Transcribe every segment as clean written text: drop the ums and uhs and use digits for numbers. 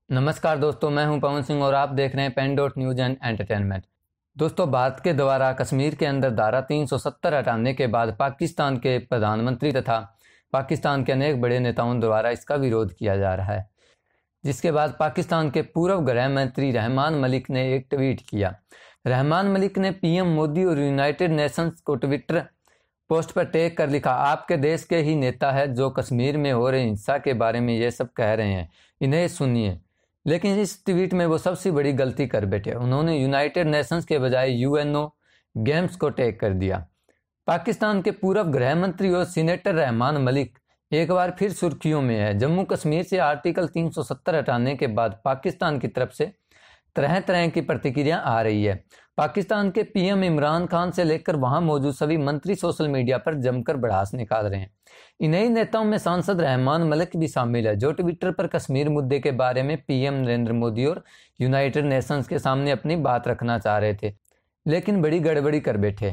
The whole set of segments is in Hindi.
नमस्कार दोस्तों, मैं हूं पवन सिंह और आप देख रहे हैं pen dot news and entertainment. दोस्तों, भारत के द्वारा कश्मीर के अंदर धारा 370 हटाने के बाद पाकिस्तान के प्रधानमंत्री तथा पाकिस्तान के अनेक बड़े नेताओं द्वारा इसका विरोध किया जा रहा है, जिसके बाद पाकिस्तान के पूर्व गृह मंत्री रहमान मलिक ने एक ट्वीट किया। रहमान मलिक ने पीएम मोदी और यूनाइटेड नेशंस को ट्विटर पोस्ट पर टैग कर लिखा, आपके देश के ही नेता है जो कश्मीर में हो रही हिंसा के बारे में ये सब कह रहे हैं, इन्हें सुनिए। लेकिन इस ट्वीट में वो सबसे बड़ी गलती कर बैठे। उन्होंने यूनाइटेड नेशंस के बजाय यूएनओ गेम्स को टैग कर दिया। पाकिस्तान के पूर्व गृह मंत्री और सीनेटर रहमान मलिक एक बार फिर सुर्खियों में है। जम्मू कश्मीर से आर्टिकल 370 हटाने के बाद पाकिस्तान की तरफ से तरह तरह की प्रतिक्रिया आ रही है। पाकिस्तान के पीएम इमरान खान से लेकर वहां मौजूद सभी मंत्री सोशल मीडिया पर जमकर भड़ास निकाल रहे हैं। इन्हीं नेताओं में सांसद रहमान मलिक भी शामिल है, जो ट्विटर पर कश्मीर मुद्दे के बारे में पीएम नरेंद्र मोदी और यूनाइटेड नेशंस के सामने अपनी बात रखना चाह रहे थे, लेकिन बड़ी गड़बड़ी कर बैठे।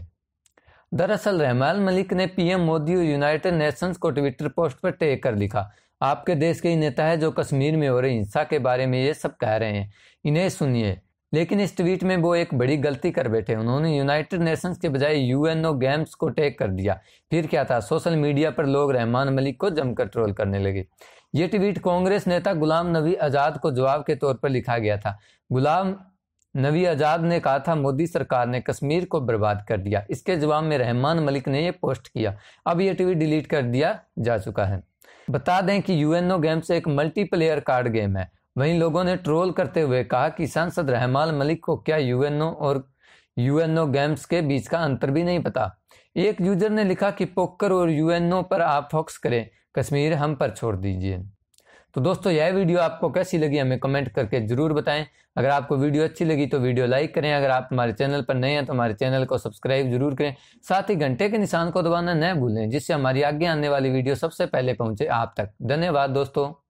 दरअसल रहमान मलिक ने पीएम मोदी और यूनाइटेड नेशंस को ट्विटर पोस्ट पर टैग कर लिखा, आपके देश के ही नेता है जो कश्मीर में हो रही हिंसा के बारे में ये सब कह रहे हैं, इन्हें सुनिए। लेकिन इस ट्वीट में वो एक बड़ी गलती कर बैठे। उन्होंने यूनाइटेड नेशंस के बजाय यूएनओ गेम्स को टैग कर दिया। फिर क्या था, सोशल मीडिया पर लोग रहमान मलिक को जमकर ट्रोल करने लगे। ये ट्वीट कांग्रेस नेता गुलाम नबी आजाद को जवाब के तौर पर लिखा गया था। गुलाम नबी आजाद ने कहा था, मोदी सरकार ने कश्मीर को बर्बाद कर दिया। इसके जवाब में रहमान मलिक ने यह पोस्ट किया। अब यह ट्वीट डिलीट कर दिया जा चुका है। बता दें कि यूएनओ गेम्स एक मल्टीप्लेयर कार्ड गेम है। वहीं लोगों ने ट्रोल करते हुए कहा कि सांसद रहमान मलिक को क्या यूएनओ और यूएनओ गेम्स के बीच का अंतर भी नहीं पता। एक यूजर ने लिखा कि पोकर और यूएनओ पर आप फोकस करें, कश्मीर हम पर छोड़ दीजिए। तो दोस्तों, यह वीडियो आपको कैसी लगी हमें कमेंट करके जरूर बताएं। अगर आपको वीडियो अच्छी लगी तो वीडियो लाइक करें। अगर आप हमारे चैनल पर नए हैं तो हमारे चैनल को सब्सक्राइब जरूर करें। साथ ही घंटे के निशान को दबाना न भूलें, जिससे हमारी आगे आने वाली वीडियो सबसे पहले पहुंचे आप तक। धन्यवाद दोस्तों।